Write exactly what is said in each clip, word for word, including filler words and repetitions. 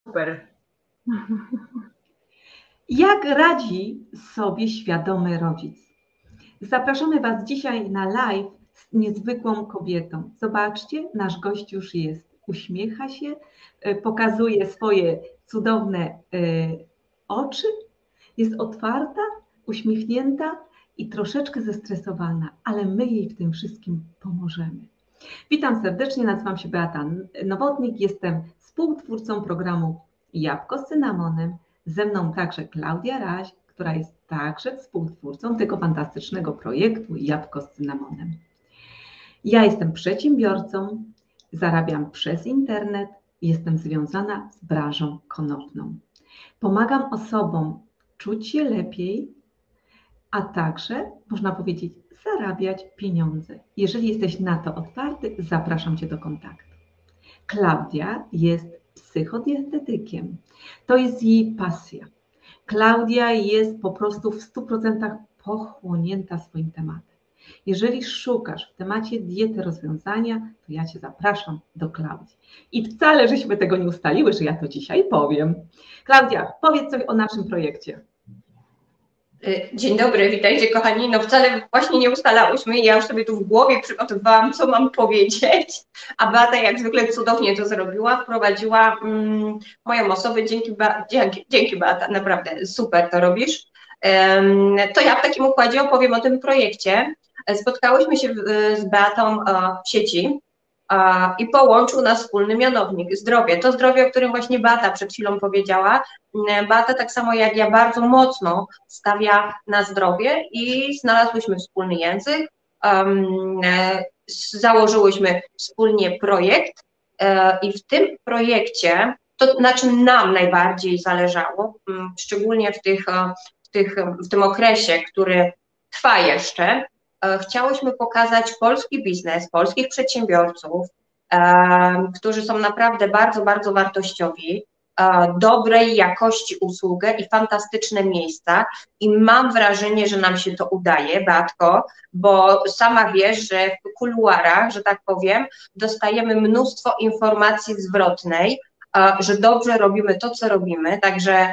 Super. Jak radzi sobie świadomy rodzic? Zapraszamy Was dzisiaj na live z niezwykłą kobietą. Zobaczcie, nasz gość już jest. Uśmiecha się, pokazuje swoje cudowne oczy, jest otwarta, uśmiechnięta i troszeczkę zestresowana, ale my jej w tym wszystkim pomożemy. Witam serdecznie, nazywam się Beata Nowotnik, jestem współtwórcą programu Jabłko z cynamonem. Ze mną także Klaudia Raś, która jest także współtwórcą tego fantastycznego projektu Jabłko z cynamonem. Ja jestem przedsiębiorcą, zarabiam przez internet, jestem związana z branżą konopną. Pomagam osobom czuć się lepiej, a także, można powiedzieć, zarabiać pieniądze. Jeżeli jesteś na to otwarty, zapraszam Cię do kontaktu. Klaudia jest psychodietetykiem. To jest jej pasja. Klaudia jest po prostu w stu procentach pochłonięta swoim tematem. Jeżeli szukasz w temacie diety rozwiązania, to ja Cię zapraszam do Klaudii. I wcale, żeśmy tego nie ustaliły, że ja to dzisiaj powiem. Klaudia, powiedz coś o naszym projekcie. Dzień dobry, witajcie kochani. No wcale właśnie nie ustalałyśmy. Ja już sobie tu w głowie przygotowywałam, co mam powiedzieć. A Beata jak zwykle cudownie to zrobiła, wprowadziła mm, moją osobę. Dzięki, Be dzięki, dzięki Beata, naprawdę super to robisz. Um, to ja w takim układzie opowiem o tym projekcie. Spotkałyśmy się w, z Beatą w sieci i połączył nas wspólny mianownik, zdrowie. To zdrowie, o którym właśnie Beata przed chwilą powiedziała. Beata tak samo jak ja bardzo mocno stawia na zdrowie i znalazłyśmy wspólny język, um, założyłyśmy wspólnie projekt i w tym projekcie, to na czym nam najbardziej zależało, szczególnie w, tych, w, tych, w tym okresie, który trwa jeszcze, chciałyśmy pokazać polski biznes, polskich przedsiębiorców, e, którzy są naprawdę bardzo, bardzo wartościowi, e, dobrej jakości usługę i fantastyczne miejsca. I mam wrażenie, że nam się to udaje, Beatko, bo sama wiesz, że w kuluarach, że tak powiem, dostajemy mnóstwo informacji zwrotnej, e, że dobrze robimy to, co robimy, także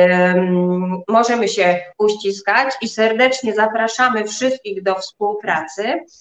Um, możemy się uściskać i serdecznie zapraszamy wszystkich do współpracy.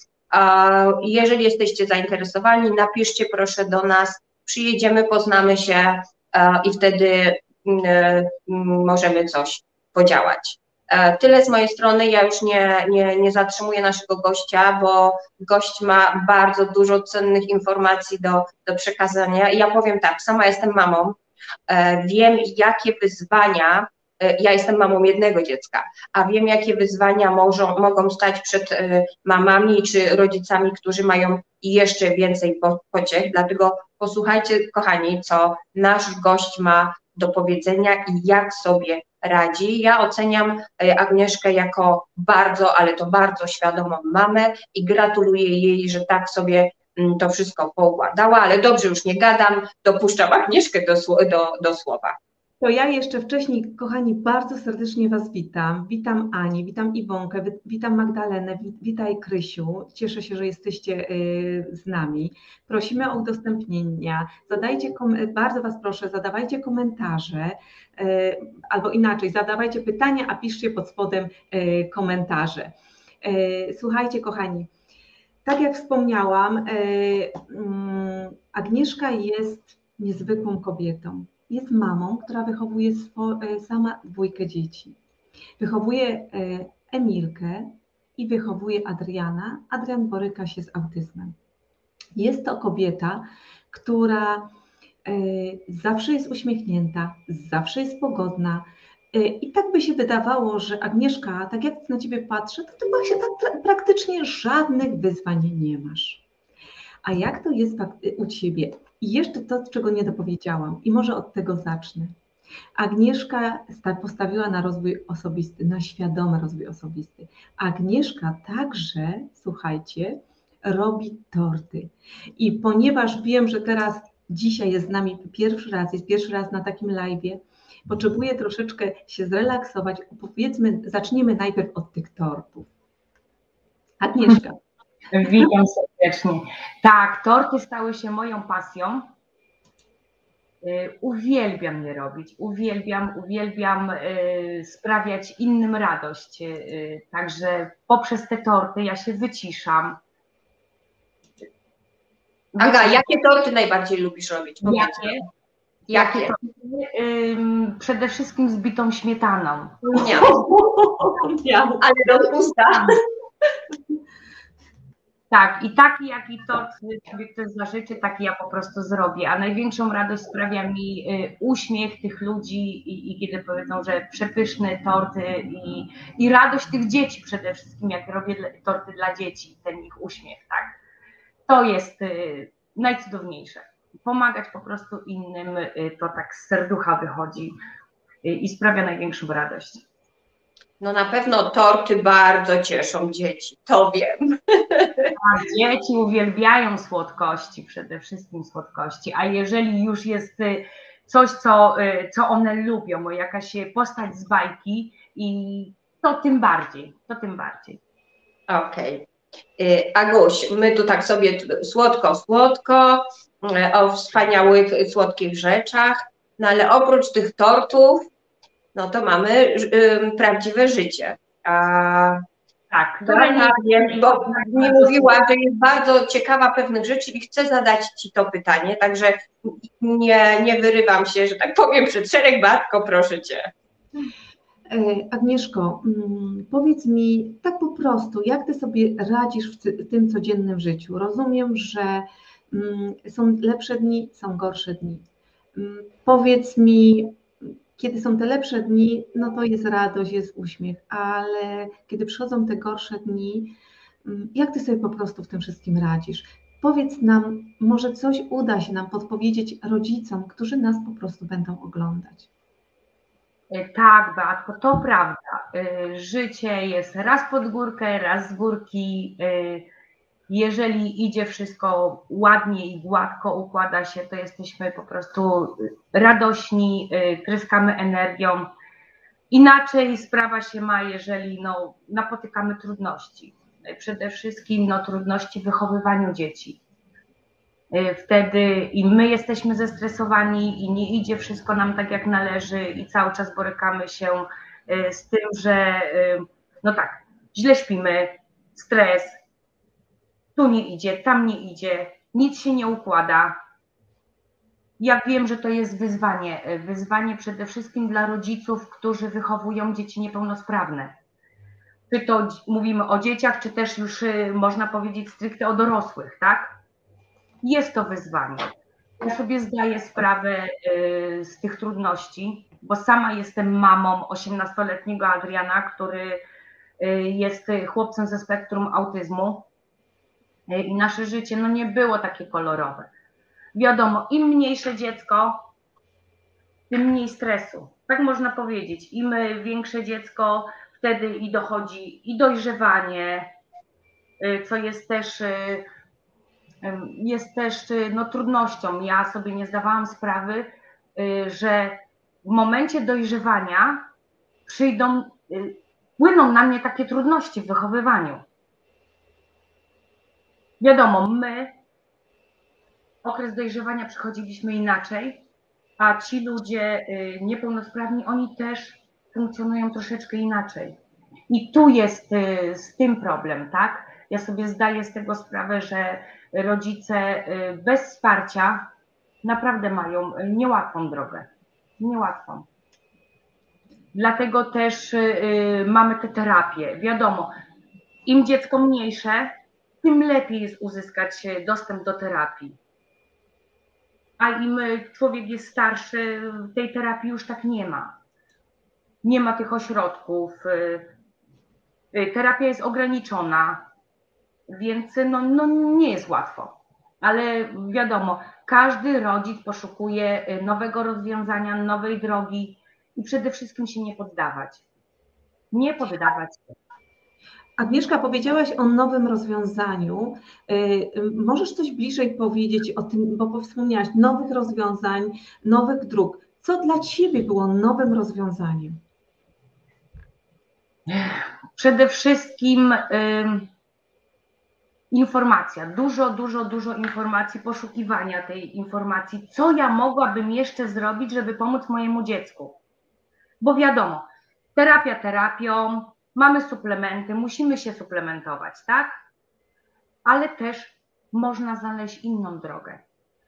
Uh, jeżeli jesteście zainteresowani, napiszcie proszę do nas, przyjedziemy, poznamy się uh, i wtedy um, możemy coś podziałać. Uh, tyle z mojej strony, ja już nie, nie, nie zatrzymuję naszego gościa, bo gość ma bardzo dużo cennych informacji do, do przekazania. Ja powiem tak, sama jestem mamą, wiem, jakie wyzwania, ja jestem mamą jednego dziecka, a wiem, jakie wyzwania możą, mogą stać przed mamami czy rodzicami, którzy mają jeszcze więcej pociech, dlatego posłuchajcie, kochani, co nasz gość ma do powiedzenia i jak sobie radzi. Ja oceniam Agnieszkę jako bardzo, ale to bardzo świadomą mamę i gratuluję jej, że tak sobie to wszystko poukładała, ale dobrze, już nie gadam, dopuszczam Agnieszkę do, do, do słowa. To ja jeszcze wcześniej, kochani, bardzo serdecznie Was witam. Witam Ani, witam Iwonkę, witam Magdalenę, witaj Krysiu. Cieszę się, że jesteście z nami. Prosimy o udostępnienia. Zadajcie, bardzo Was proszę, zadawajcie komentarze, albo inaczej, zadawajcie pytania, a piszcie pod spodem komentarze. Słuchajcie, kochani, tak jak wspomniałam, Agnieszka jest niezwykłą kobietą. Jest mamą, która wychowuje swo, sama dwójkę dzieci. Wychowuje Emilkę i wychowuje Adriana. Adrian boryka się z autyzmem. Jest to kobieta, która zawsze jest uśmiechnięta, zawsze jest pogodna. I tak by się wydawało, że Agnieszka, tak jak na Ciebie patrzę, to Ty się tak praktycznie żadnych wyzwań nie masz. A jak to jest u Ciebie? I jeszcze to, czego nie dopowiedziałam, i może od tego zacznę. Agnieszka postawiła na rozwój osobisty, na świadomy rozwój osobisty. Agnieszka także, słuchajcie, robi torty. I ponieważ wiem, że teraz dzisiaj jest z nami pierwszy raz, jest pierwszy raz na takim live'ie, potrzebuję troszeczkę się zrelaksować. Powiedzmy, zaczniemy najpierw od tych tortów. Agnieszka. Witam serdecznie. Tak, torty stały się moją pasją. Uwielbiam je robić, uwielbiam, uwielbiam sprawiać innym radość. Także poprzez te torty ja się wyciszam. Aga, jakie torty najbardziej lubisz robić? Jakie? Jakie? Jakie? Przede wszystkim z bitą śmietaną. Nie, ale do pusta. Tak, i taki jaki tort sobie ktoś zażyczy, taki ja po prostu zrobię. A największą radość sprawia mi uśmiech tych ludzi i, i kiedy powiedzą, że przepyszne torty i, i radość tych dzieci przede wszystkim, jak robię torty dla dzieci, ten ich uśmiech, tak. To jest najcudowniejsze. Pomagać po prostu innym, to tak z serducha wychodzi i sprawia największą radość. No na pewno torty bardzo cieszą dzieci, to wiem. A dzieci uwielbiają słodkości, przede wszystkim słodkości, a jeżeli już jest coś, co, co one lubią, bo jakaś postać z bajki, i to tym bardziej, to tym bardziej. Okej. Okay. Aguś, my tu tak sobie słodko, słodko, o wspaniałych, słodkich rzeczach, no ale oprócz tych tortów, no to mamy y, prawdziwe życie. A tak, Beata, nie, bo nie mówiła, że jest bardzo ciekawa pewnych rzeczy i chcę zadać Ci to pytanie, także nie, nie wyrywam się, że tak powiem, przed szereg. Beatko, proszę Cię. Agnieszko, powiedz mi tak po prostu, jak Ty sobie radzisz w tym codziennym życiu? Rozumiem, że są lepsze dni, są gorsze dni. Powiedz mi, kiedy są te lepsze dni, no to jest radość, jest uśmiech, ale kiedy przychodzą te gorsze dni, jak Ty sobie po prostu w tym wszystkim radzisz? Powiedz nam, może coś uda się nam podpowiedzieć rodzicom, którzy nas po prostu będą oglądać. Tak, Beatko, to prawda. Życie jest raz pod górkę, raz z górki. Jeżeli idzie wszystko ładnie i gładko, układa się, to jesteśmy po prostu radośni, tryskamy energią. Inaczej sprawa się ma, jeżeli no, napotykamy trudności. Przede wszystkim no, trudności w wychowywaniu dzieci. Wtedy i my jesteśmy zestresowani i nie idzie wszystko nam tak, jak należy i cały czas borykamy się z tym, że no tak, źle śpimy, stres, tu nie idzie, tam nie idzie, nic się nie układa. Ja wiem, że to jest wyzwanie, wyzwanie przede wszystkim dla rodziców, którzy wychowują dzieci niepełnosprawne. Czy to mówimy o dzieciach, czy też już można powiedzieć stricte o dorosłych, tak? Jest to wyzwanie. Ja sobie zdaję sprawę z tych trudności, bo sama jestem mamą osiemnastoletniego Adriana, który jest chłopcem ze spektrum autyzmu i nasze życie no, nie było takie kolorowe. Wiadomo, im mniejsze dziecko, tym mniej stresu. Tak można powiedzieć. Im większe dziecko, wtedy i dochodzi i dojrzewanie, co jest też jest też no, trudnością. Ja sobie nie zdawałam sprawy, że w momencie dojrzewania przyjdą, płyną na mnie takie trudności w wychowywaniu. Wiadomo, my okres dojrzewania przechodziliśmy inaczej, a ci ludzie niepełnosprawni, oni też funkcjonują troszeczkę inaczej. I tu jest z tym problem, tak? Ja sobie zdaję z tego sprawę, że rodzice bez wsparcia naprawdę mają niełatwą drogę. Niełatwą. Dlatego też mamy te terapie. Wiadomo, im dziecko mniejsze, tym lepiej jest uzyskać dostęp do terapii. A im człowiek jest starszy, tej terapii już tak nie ma. Nie ma tych ośrodków. Terapia jest ograniczona, więc no, no nie jest łatwo. Ale wiadomo, każdy rodzic poszukuje nowego rozwiązania, nowej drogi i przede wszystkim się nie poddawać. Nie poddawać się. Agnieszka, powiedziałaś o nowym rozwiązaniu. Możesz coś bliżej powiedzieć o tym, bo wspomniałaś nowych rozwiązań, nowych dróg. Co dla Ciebie było nowym rozwiązaniem? Przede wszystkim informacja, dużo, dużo, dużo informacji, poszukiwania tej informacji, co ja mogłabym jeszcze zrobić, żeby pomóc mojemu dziecku. Bo wiadomo, terapia terapią, mamy suplementy, musimy się suplementować, tak? Ale też można znaleźć inną drogę.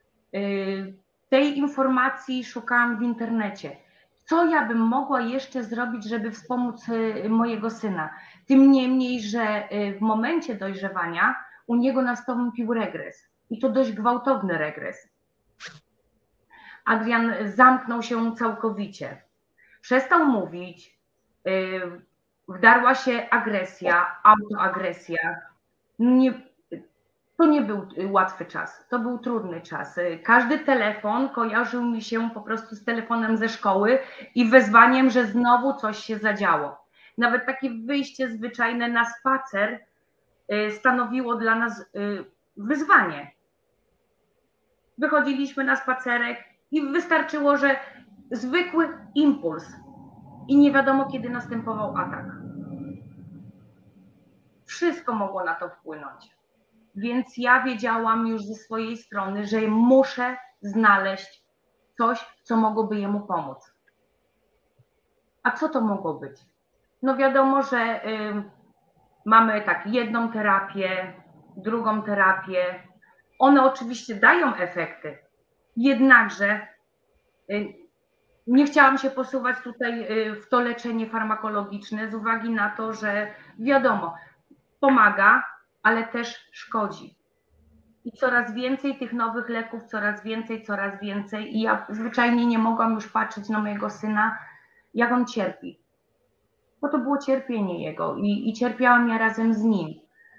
Tej informacji szukałam w internecie. Co ja bym mogła jeszcze zrobić, żeby wspomóc mojego syna? Tym niemniej, że w momencie dojrzewania u niego nastąpił regres. I to dość gwałtowny regres. Adrian zamknął się całkowicie. Przestał mówić, wdarła się agresja, autoagresja. Nie, to nie był łatwy czas, to był trudny czas. Każdy telefon kojarzył mi się po prostu z telefonem ze szkoły i wezwaniem, że znowu coś się zadziało. Nawet takie wyjście zwyczajne na spacer stanowiło dla nas wyzwanie. Wychodziliśmy na spacerek i wystarczyło, że zwykły impuls i nie wiadomo, kiedy następował atak. Wszystko mogło na to wpłynąć. Więc ja wiedziałam już ze swojej strony, że muszę znaleźć coś, co mogłoby jemu pomóc. A co to mogło być? No wiadomo, że y, mamy tak jedną terapię, drugą terapię. One oczywiście dają efekty, jednakże y, nie chciałam się posuwać tutaj y, w to leczenie farmakologiczne z uwagi na to, że wiadomo, pomaga, ale też szkodzi. I coraz więcej tych nowych leków, coraz więcej, coraz więcej. I ja zwyczajnie nie mogłam już patrzeć na mojego syna, jak on cierpi. Bo to było cierpienie jego i, i cierpiałam ja razem z nim.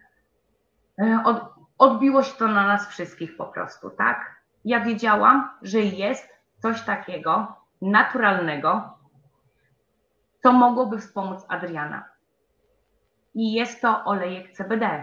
Od, odbiło się to na nas wszystkich po prostu, tak? Ja wiedziałam, że jest coś takiego naturalnego, co mogłoby wspomóc Adriana. I jest to olejek C B D.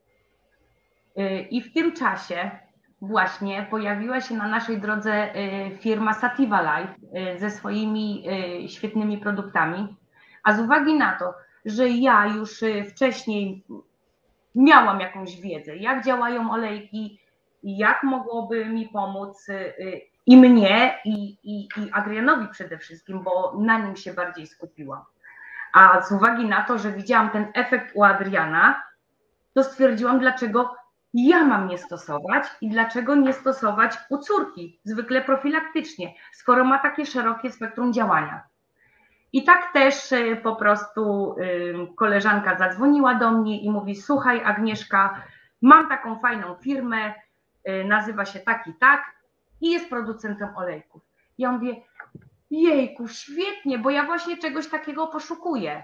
I w tym czasie właśnie pojawiła się na naszej drodze firma Sativa Life ze swoimi świetnymi produktami, a z uwagi na to, że ja już wcześniej miałam jakąś wiedzę, jak działają olejki, jak mogłoby mi pomóc i mnie, i, i, i Adrianowi przede wszystkim, bo na nim się bardziej skupiłam. A z uwagi na to, że widziałam ten efekt u Adriana, to stwierdziłam, dlaczego ja mam nie stosować i dlaczego nie stosować u córki, zwykle profilaktycznie, skoro ma takie szerokie spektrum działania. I tak też po prostu koleżanka zadzwoniła do mnie i mówi: słuchaj Agnieszka, mam taką fajną firmę, nazywa się tak i tak i jest producentem olejków. Ja mówię: jejku, świetnie, bo ja właśnie czegoś takiego poszukuję.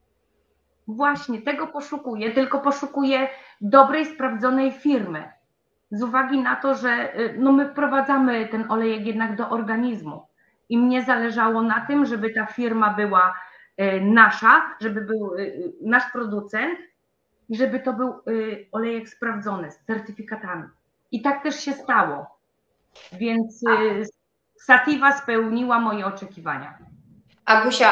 Właśnie tego poszukuję, tylko poszukuję dobrej, sprawdzonej firmy. Z uwagi na to, że no my wprowadzamy ten olejek jednak do organizmu. I mnie zależało na tym, żeby ta firma była nasza, żeby był nasz producent i żeby to był olejek sprawdzony z certyfikatami. I tak też się stało. Więc Sativa spełniła moje oczekiwania. Agusia,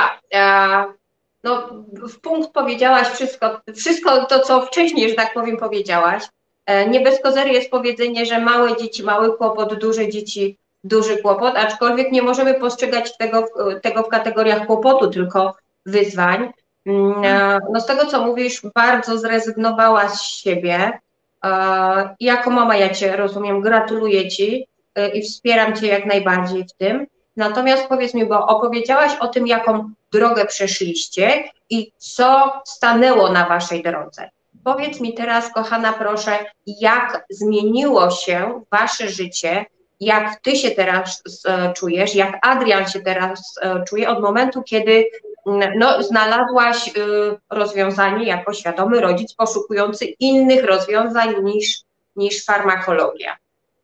no w punkt powiedziałaś wszystko, wszystko to, co wcześniej, że tak powiem, powiedziałaś. Nie bez kozery jest powiedzenie, że małe dzieci, mały kłopot, duże dzieci, duży kłopot, aczkolwiek nie możemy postrzegać tego, tego w kategoriach kłopotu, tylko wyzwań. No z tego, co mówisz, bardzo zrezygnowałaś z siebie. Jako mama, ja Cię rozumiem, gratuluję Ci i wspieram Cię jak najbardziej w tym. Natomiast powiedz mi, bo opowiedziałaś o tym, jaką drogę przeszliście i co stanęło na Waszej drodze. Powiedz mi teraz, kochana, proszę, jak zmieniło się Wasze życie, jak Ty się teraz czujesz, jak Adrian się teraz czuje od momentu, kiedy no, znalazłaś rozwiązanie jako świadomy rodzic poszukujący innych rozwiązań niż, niż farmakologia.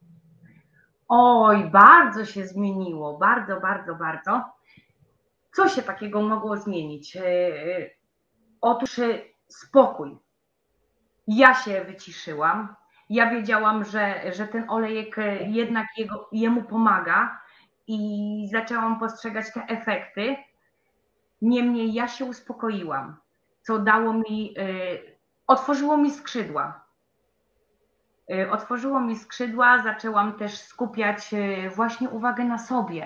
Oj, bardzo się zmieniło, bardzo, bardzo, bardzo. Co się takiego mogło zmienić? Otóż spokój. Ja się wyciszyłam. Ja wiedziałam, że, że ten olejek jednak jego, jemu pomaga i zaczęłam postrzegać te efekty. Niemniej ja się uspokoiłam, co dało mi, otworzyło mi skrzydła. Otworzyło mi skrzydła, zaczęłam też skupiać właśnie uwagę na sobie.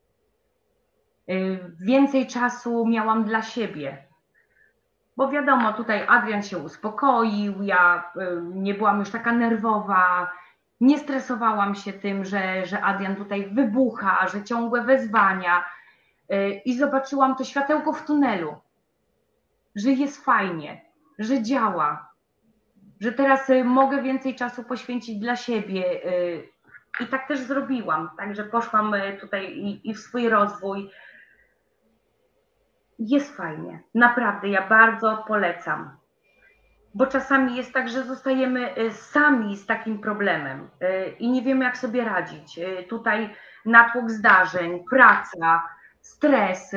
Więcej czasu miałam dla siebie. Bo wiadomo, tutaj Adrian się uspokoił, ja nie byłam już taka nerwowa, nie stresowałam się tym, że, że Adrian tutaj wybucha, że ciągłe wezwania i zobaczyłam to światełko w tunelu, że jest fajnie, że działa, że teraz mogę więcej czasu poświęcić dla siebie i tak też zrobiłam, także poszłam tutaj i, i w swój rozwój. Jest fajnie, naprawdę, ja bardzo polecam, bo czasami jest tak, że zostajemy sami z takim problemem i nie wiemy, jak sobie radzić. Tutaj natłok zdarzeń, praca, stres,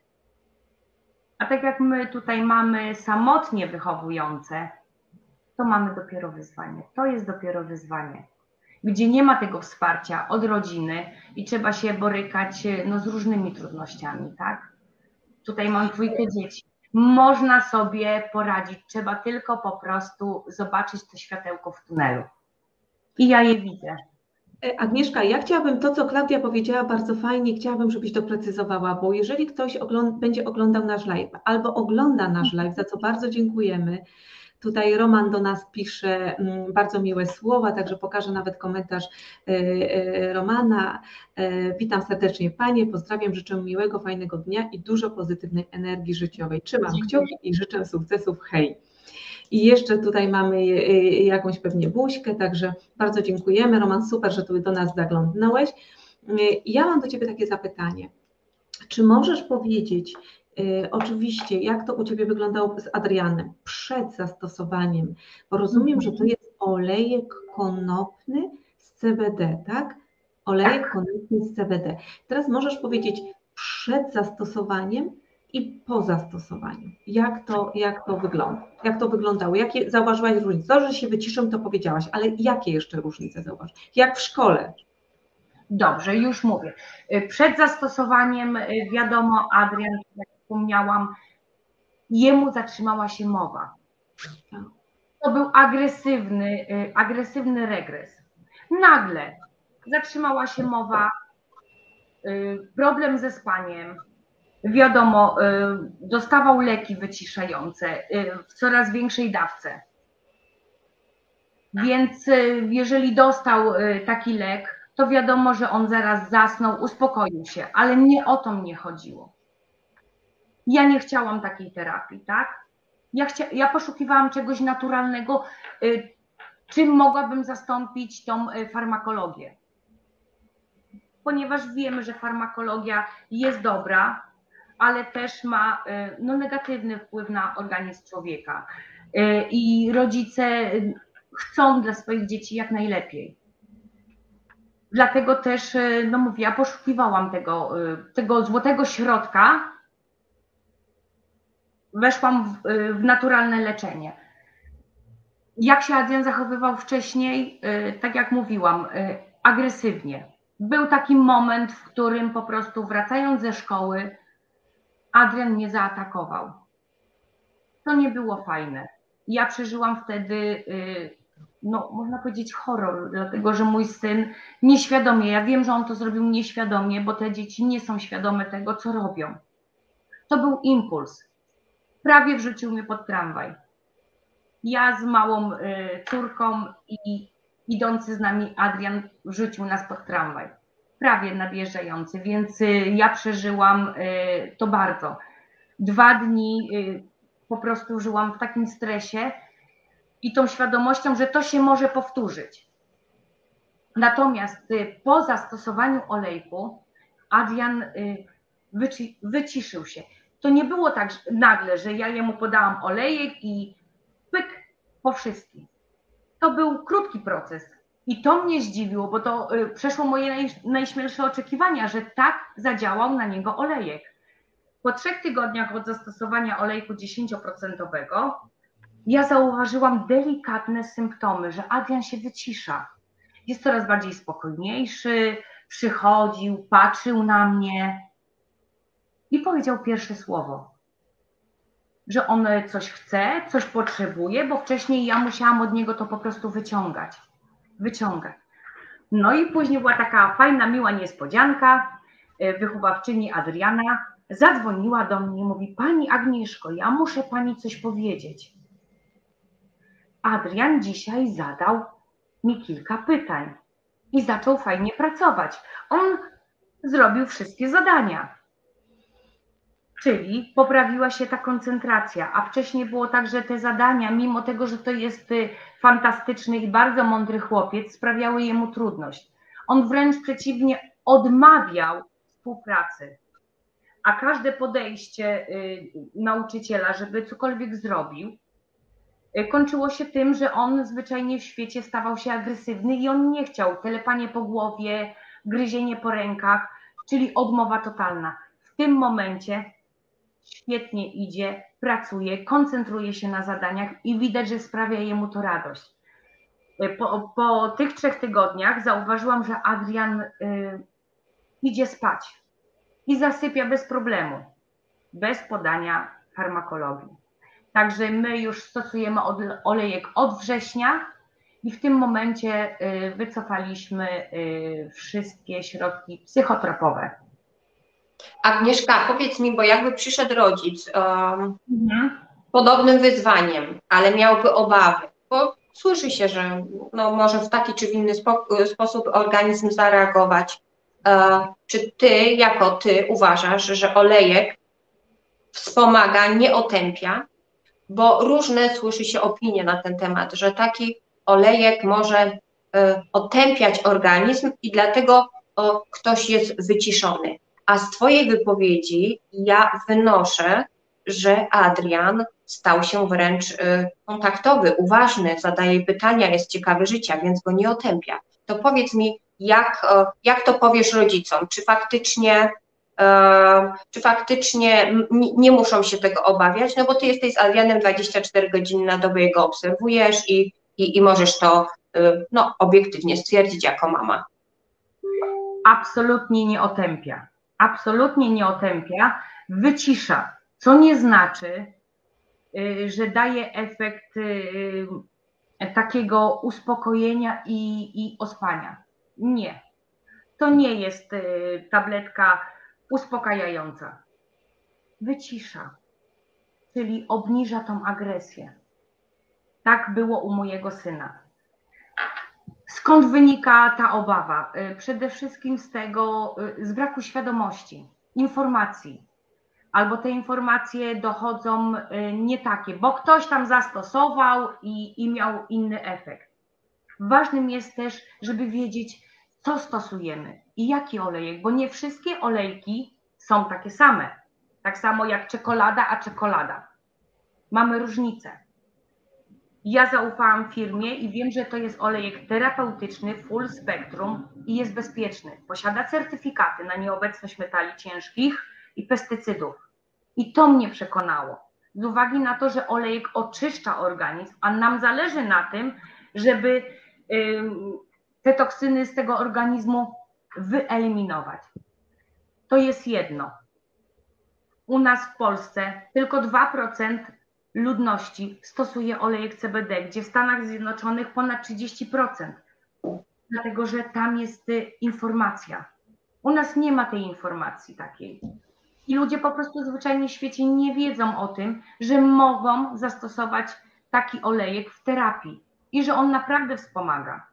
a tak jak my tutaj mamy samotnie wychowujące, to mamy dopiero wyzwanie, to jest dopiero wyzwanie, gdzie nie ma tego wsparcia od rodziny i trzeba się borykać no, z różnymi trudnościami, tak? Tutaj mam dwójkę dzieci. Można sobie poradzić, trzeba tylko po prostu zobaczyć to światełko w tunelu. I ja je widzę. Agnieszka, ja chciałabym to, co Klaudia powiedziała, bardzo fajnie, chciałabym, żebyś doprecyzowała, bo jeżeli ktoś ogląd będzie oglądał nasz live albo ogląda nasz live, za co bardzo dziękujemy. Tutaj Roman do nas pisze bardzo miłe słowa, także pokażę nawet komentarz Romana. Witam serdecznie Panie, pozdrawiam, życzę miłego, fajnego dnia i dużo pozytywnej energii życiowej. Trzymam kciuki i życzę sukcesów, hej. I jeszcze tutaj mamy jakąś pewnie buźkę, także bardzo dziękujemy. Roman, super, że tu do nas zaglądnąłeś. Ja mam do Ciebie takie zapytanie. Czy możesz powiedzieć, oczywiście, jak to u Ciebie wyglądało z Adrianem przed zastosowaniem, bo rozumiem, że to jest olejek konopny z C B D, tak? Olejek tak. konopny z C B D. Teraz możesz powiedzieć przed zastosowaniem i po zastosowaniu. Jak to, jak to wygląda? Jak to wyglądało? Jakie zauważyłaś różnice? To, że się wyciszę, to powiedziałaś, ale jakie jeszcze różnice zauważyłaś? Jak w szkole? Dobrze, już mówię. Przed zastosowaniem, wiadomo, Adrian, jak wspomniałam, jemu zatrzymała się mowa. To był agresywny, agresywny regres. Nagle zatrzymała się mowa, problem ze spaniem, wiadomo, dostawał leki wyciszające w coraz większej dawce. Więc jeżeli dostał taki lek, to wiadomo, że on zaraz zasnął, uspokoił się, ale nie o to mnie chodziło. Ja nie chciałam takiej terapii, tak? Ja, chcia, ja poszukiwałam czegoś naturalnego, czym mogłabym zastąpić tą farmakologię. Ponieważ wiemy, że farmakologia jest dobra, ale też ma no, negatywny wpływ na organizm człowieka. I rodzice chcą dla swoich dzieci jak najlepiej. Dlatego też, no mówię, ja poszukiwałam tego, tego złotego środka, weszłam w, w naturalne leczenie. Jak się Adrian zachowywał wcześniej, tak jak mówiłam, agresywnie. Był taki moment, w którym po prostu wracając ze szkoły, Adrian mnie zaatakował. To nie było fajne. Ja przeżyłam wtedy, no można powiedzieć, horror, dlatego że mój syn nieświadomie, ja wiem, że on to zrobił nieświadomie, bo te dzieci nie są świadome tego, co robią. To był impuls. Prawie wrzucił mnie pod tramwaj. Ja z małą córką i idący z nami Adrian wrzucił nas pod tramwaj. Prawie nadjeżdżający, więc ja przeżyłam to bardzo. Dwa dni po prostu żyłam w takim stresie i tą świadomością, że to się może powtórzyć. Natomiast po zastosowaniu olejku Adrian wyci wyciszył się. To nie było tak nagle, że ja jemu podałam olejek i pyk po wszystkim. To był krótki proces i to mnie zdziwiło, bo to przeszło moje naj, najśmielsze oczekiwania, że tak zadziałał na niego olejek. Po trzech tygodniach od zastosowania olejku dziesięcioprocentowego ja zauważyłam delikatne symptomy, że Adrian się wycisza. Jest coraz bardziej spokojniejszy, przychodził, patrzył na mnie i powiedział pierwsze słowo, że on coś chce, coś potrzebuje, bo wcześniej ja musiałam od niego to po prostu wyciągać. wyciąga. No i później była taka fajna, miła niespodzianka. Wychowawczyni Adriana zadzwoniła do mnie i mówi: pani Agnieszko, ja muszę pani coś powiedzieć. Adrian dzisiaj zadał mi kilka pytań i zaczął fajnie pracować. On zrobił wszystkie zadania. Czyli poprawiła się ta koncentracja, a wcześniej było tak, że te zadania, mimo tego, że to jest fantastyczny i bardzo mądry chłopiec, sprawiały jemu trudność. On wręcz przeciwnie odmawiał współpracy, a każde podejście nauczyciela, żeby cokolwiek zrobił, kończyło się tym, że on zwyczajnie w świecie stawał się agresywny i on nie chciał. Telepanie po głowie, gryzienie po rękach, czyli odmowa totalna. W tym momencie świetnie idzie, pracuje, koncentruje się na zadaniach i widać, że sprawia jemu to radość. Po, po tych trzech tygodniach zauważyłam, że Adrian y, idzie spać i zasypia bez problemu, bez podania farmakologii. Także my już stosujemy od, olejek od września i w tym momencie y, wycofaliśmy y, wszystkie środki psychotropowe. Agnieszka, powiedz mi, bo jakby przyszedł rodzic um, mhm. podobnym wyzwaniem, ale miałby obawy, bo słyszy się, że no, może w taki czy w inny spo, sposób organizm zareagować. E, czy ty, jako ty uważasz, że olejek wspomaga, nie otępia? Bo różne słyszy się opinie na ten temat, że taki olejek może y, otępiać organizm i dlatego o, ktoś jest wyciszony. A z twojej wypowiedzi ja wynoszę, że Adrian stał się wręcz y, kontaktowy, uważny, zadaje pytania, jest ciekawy życia, więc go nie otępia. To powiedz mi, jak, y, jak to powiesz rodzicom? Czy faktycznie czy faktycznie nie muszą się tego obawiać, no bo ty jesteś z Adrianem dwadzieścia cztery godziny na dobę, jego obserwujesz i, i, i możesz to no, obiektywnie stwierdzić jako mama. Absolutnie nie otępia. Absolutnie nie otępia, wycisza, co nie znaczy, że daje efekt takiego uspokojenia i, i ospania. Nie. To nie jest tabletka uspokajająca. Wycisza, czyli obniża tą agresję. Tak było u mojego syna. Skąd wynika ta obawa? Przede wszystkim z tego, z braku świadomości, informacji. Albo te informacje dochodzą nie takie, bo ktoś tam zastosował i, i miał inny efekt. Ważnym jest też, żeby wiedzieć, co stosujemy i jaki olejek, bo nie wszystkie olejki są takie same. Tak samo jak czekolada, a czekolada. Mamy różnice. Ja zaufałam firmie i wiem, że to jest olejek terapeutyczny, full spektrum i jest bezpieczny. Posiada certyfikaty na nieobecność metali ciężkich i pestycydów. I to mnie przekonało. Z uwagi na to, że olejek oczyszcza organizm, a nam zależy na tym, żeby yy, te toksyny z tego organizmu wyeliminować. To jest jedno. U nas w Polsce tylko dwa procent ludności stosuje olejek C B D, gdzie w Stanach Zjednoczonych ponad trzydzieści procent. Dlatego, że tam jest informacja. U nas nie ma tej informacji takiej. I ludzie po prostu zwyczajnie w świecie nie wiedzą o tym, że mogą zastosować taki olejek w terapii i że on naprawdę wspomaga.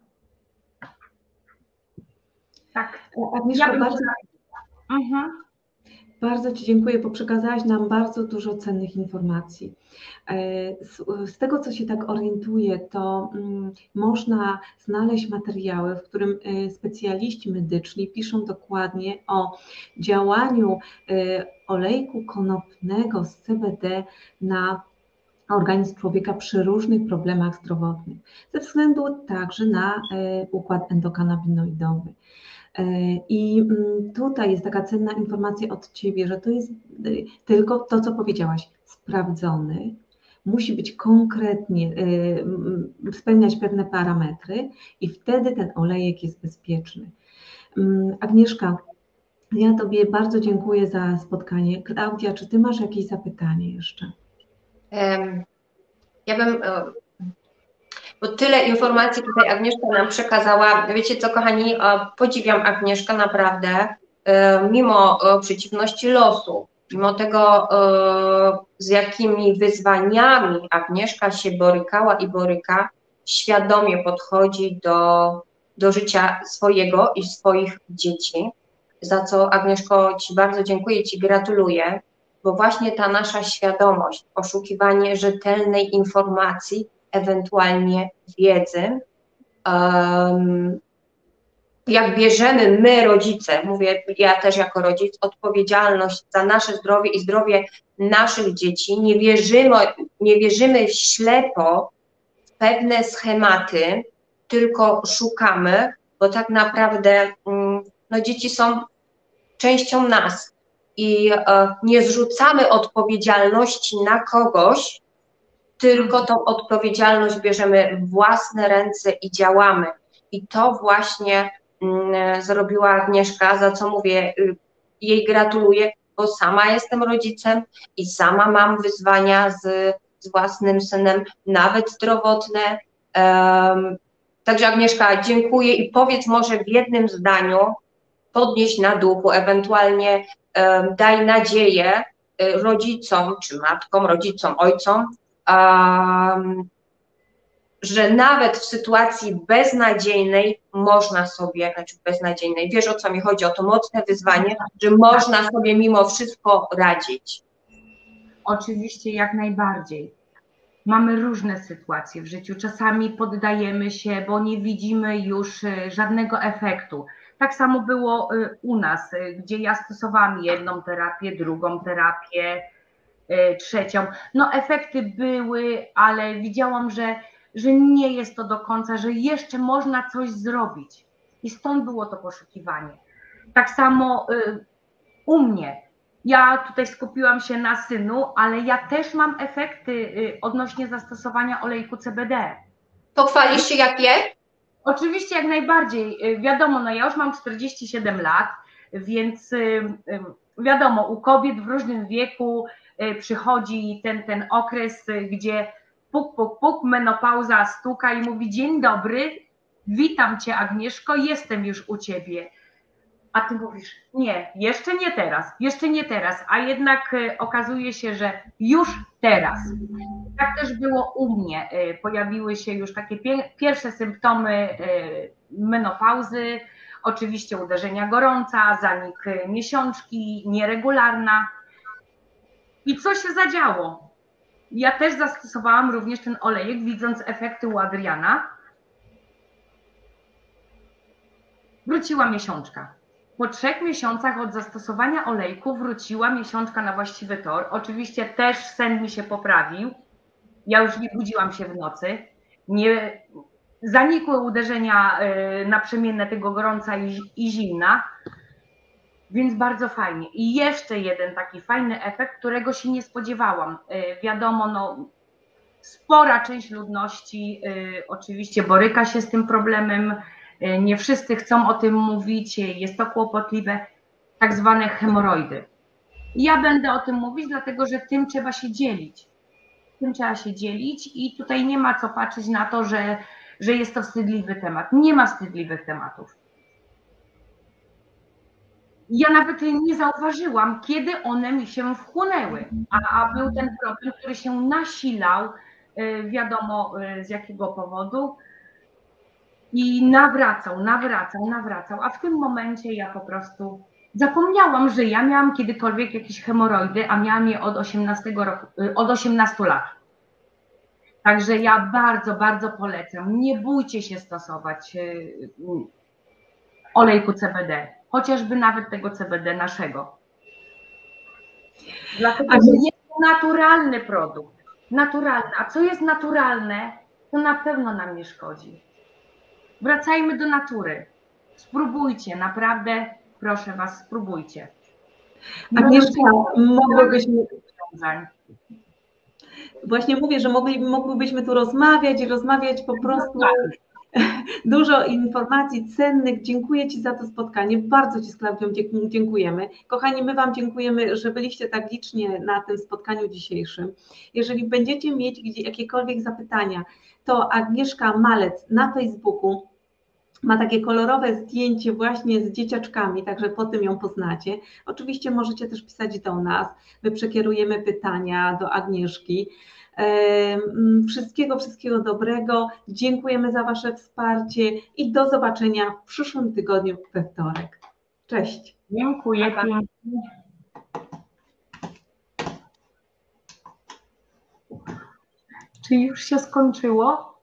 Tak. Agnieszko, ja bym... bardzo, mhm. bardzo Ci dziękuję, bo przekazałaś nam bardzo dużo cennych informacji. Z, z tego, co się tak orientuję, to um, można znaleźć materiały, w którym y, specjaliści medyczni piszą dokładnie o działaniu y, olejku konopnego z C B D na organizm człowieka przy różnych problemach zdrowotnych, ze względu także na y, układ endokanabinoidowy. I tutaj jest taka cenna informacja od Ciebie, że to jest tylko to, co powiedziałaś, sprawdzony, musi być konkretnie, spełniać pewne parametry i wtedy ten olejek jest bezpieczny. Agnieszka, ja Tobie bardzo dziękuję za spotkanie. Klaudia, czy Ty masz jakieś zapytanie jeszcze? Ja bym... bo tyle informacji tutaj Agnieszka nam przekazała. Wiecie co, kochani, podziwiam Agnieszkę naprawdę, mimo przeciwności losu, mimo tego, z jakimi wyzwaniami Agnieszka się borykała i boryka, świadomie podchodzi do, do życia swojego i swoich dzieci, za co, Agnieszko, Ci bardzo dziękuję, Ci gratuluję, bo właśnie ta nasza świadomość, poszukiwanie rzetelnej informacji, ewentualnie wiedzy, um, jak bierzemy my, rodzice, mówię ja też jako rodzic, odpowiedzialność za nasze zdrowie i zdrowie naszych dzieci, nie wierzymy, nie wierzymy ślepo w pewne schematy, tylko szukamy, bo tak naprawdę no, dzieci są częścią nas i e, nie zrzucamy odpowiedzialności na kogoś, tylko tą odpowiedzialność bierzemy w własne ręce i działamy. I to właśnie mm, zrobiła Agnieszka, za co mówię, y, jej gratuluję, bo sama jestem rodzicem i sama mam wyzwania z, z własnym synem, nawet zdrowotne. Um, także Agnieszka, dziękuję i powiedz może w jednym zdaniu, podnieść na duchu, ewentualnie um, daj nadzieję y, rodzicom, czy matkom, rodzicom, ojcom, um, że nawet w sytuacji beznadziejnej można sobie, znaczy beznadziejnej, wiesz o co mi chodzi, o to mocne wyzwanie, że można sobie mimo wszystko radzić. Oczywiście, jak najbardziej. Mamy różne sytuacje w życiu. Czasami poddajemy się, bo nie widzimy już żadnego efektu. Tak samo było u nas, gdzie ja stosowałam jedną terapię, drugą terapię, trzecią. No efekty były, ale widziałam, że, że nie jest to do końca, że jeszcze można coś zrobić. I stąd było to poszukiwanie. Tak samo u mnie. Ja tutaj skupiłam się na synu, ale ja też mam efekty odnośnie zastosowania olejku C B D. Pochwalisz się jakie? Oczywiście, jak najbardziej. Wiadomo, no ja już mam czterdzieści siedem lat, więc wiadomo, u kobiet w różnym wieku przychodzi ten, ten okres, gdzie puk, puk, puk, menopauza stuka i mówi: dzień dobry, witam Cię, Agnieszko, jestem już u Ciebie. A Ty mówisz: nie, jeszcze nie teraz, jeszcze nie teraz, a jednak okazuje się, że już teraz. Tak też było u mnie. Pojawiły się już takie pierwsze symptomy menopauzy, oczywiście uderzenia gorąca, zanik miesiączki, nieregularna. I co się zadziało? Ja też zastosowałam również ten olejek, widząc efekty u Adriana. Wróciła miesiączka. Po trzech miesiącach od zastosowania olejku wróciła miesiączka na właściwy tor. Oczywiście też sen mi się poprawił. Ja już nie budziłam się w nocy. Nie, zanikły uderzenia naprzemienne tego gorąca i, i zimna. Więc bardzo fajnie. I jeszcze jeden taki fajny efekt, którego się nie spodziewałam. Wiadomo, no, spora część ludności oczywiście boryka się z tym problemem. Nie wszyscy chcą o tym mówić, jest to kłopotliwe, tak zwane hemoroidy. Ja będę o tym mówić, dlatego że tym trzeba się dzielić. Tym trzeba się dzielić i tutaj nie ma co patrzeć na to, że, że jest to wstydliwy temat. Nie ma wstydliwych tematów. Ja nawet nie zauważyłam, kiedy one mi się wchłonęły, a, a był ten problem, który się nasilał, wiadomo z jakiego powodu, i nawracał, nawracał, nawracał, a w tym momencie ja po prostu zapomniałam, że ja miałam kiedykolwiek jakieś hemoroidy, a miałam je od osiemnastego roku, od osiemnastu lat. Także ja bardzo, bardzo polecam, nie bójcie się stosować olejku C B D, chociażby nawet tego C B D naszego. Dlatego, że jest to naturalny produkt, naturalny, a co jest naturalne, to na pewno nam nie szkodzi. Wracajmy do natury. Spróbujcie, naprawdę, proszę Was, spróbujcie. Agnieszka, mogłybyśmy... Właśnie mówię, że mogli, mogłybyśmy tu rozmawiać i rozmawiać po prostu Dużo informacji cennych. Dziękuję Ci za to spotkanie. Bardzo Ci z Klaudią dziękujemy. Kochani, my Wam dziękujemy, że byliście tak licznie na tym spotkaniu dzisiejszym. Jeżeli będziecie mieć jakiekolwiek zapytania, to Agnieszka Malec na Facebooku ma takie kolorowe zdjęcie właśnie z dzieciaczkami, także po tym ją poznacie. Oczywiście możecie też pisać do nas, my przekierujemy pytania do Agnieszki. Wszystkiego, wszystkiego dobrego. Dziękujemy za Wasze wsparcie i do zobaczenia w przyszłym tygodniu we wtorek. Cześć. Dziękuję pięknie. Czy już się skończyło?